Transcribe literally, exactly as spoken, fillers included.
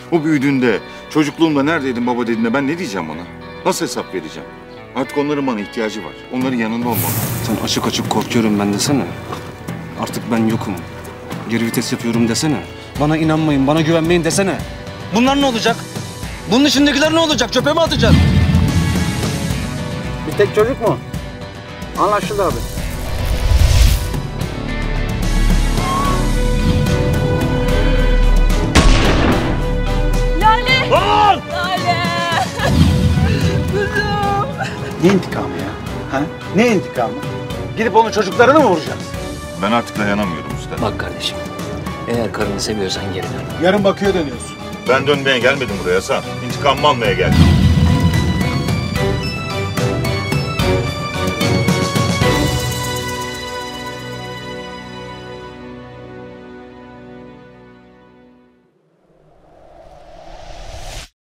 O büyüdüğünde, çocukluğumda neredeydin baba dediğinde ben ne diyeceğim ona? Nasıl hesap vereceğim? Artık onların bana ihtiyacı var. Onların yanında olmalı. Sen açık açık korkuyorum ben desene. Artık ben yokum. Geri vites yapıyorum desene. Bana inanmayın, bana güvenmeyin desene. Bunlar ne olacak? Bunun içindekiler ne olacak? Çöpe mi atacaksın? Bir tek çocuk mu? Anlaşıldı abi. Lale! Lan! Lale! Kuzum! Ne intikamı ya? Ha? Ne intikamı? Gidip onun çocuklarını mı vuracağız? Ben artık dayanamıyorum usta. Bak kardeşim, eğer karını seviyorsan geri dön. Yarın bakıyor dönüyorsun. Ben dönmeye gelmedim buraya Hasan. İntikamımı almaya geldim.